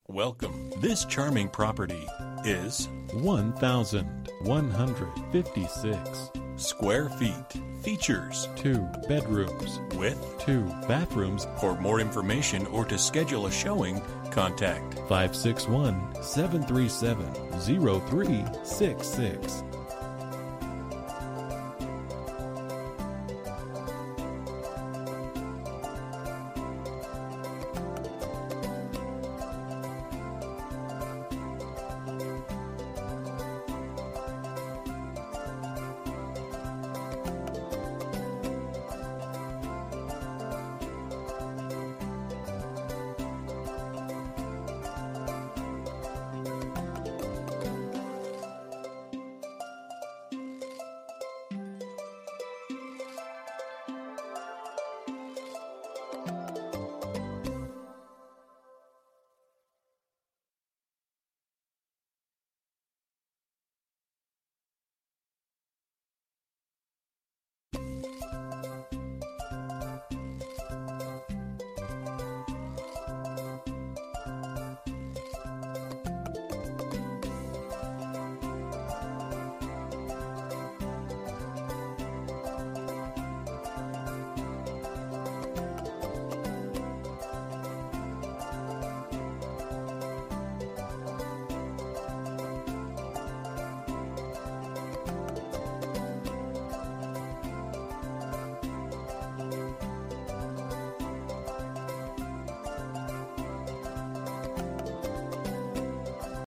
Welcome. This charming property is 1,156 square feet. Features 2 bedrooms with 2 bathrooms. For more information or to schedule a showing, contact 561-737-0366.